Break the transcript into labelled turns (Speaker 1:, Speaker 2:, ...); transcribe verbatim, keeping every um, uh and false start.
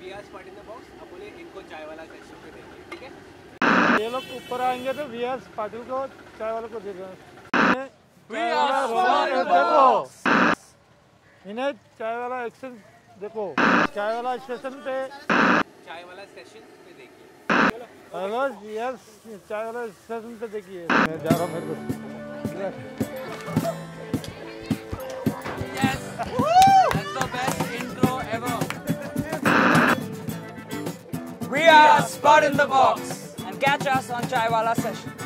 Speaker 1: We are spud in the box, अब बोले इनको चाय वाला सेशन पे देखिए, ठीक है?
Speaker 2: ये लोग ऊपर आएंगे तो वी आर पाटिल को चाय वाले को दे देना। देखो इन्हें चाय वाला एक्शन देखो, चाय वाला स्टेशन पे
Speaker 1: चाय वाला सेशन पे देखिए।
Speaker 2: हेलो यस, चाय वाला स्टेशन पे देखिए। मैं जा रहा हूँ मेरे को।
Speaker 3: Yes, that's the best intro ever. We are Spud In The Box and catch us on Chaiwala Sessions.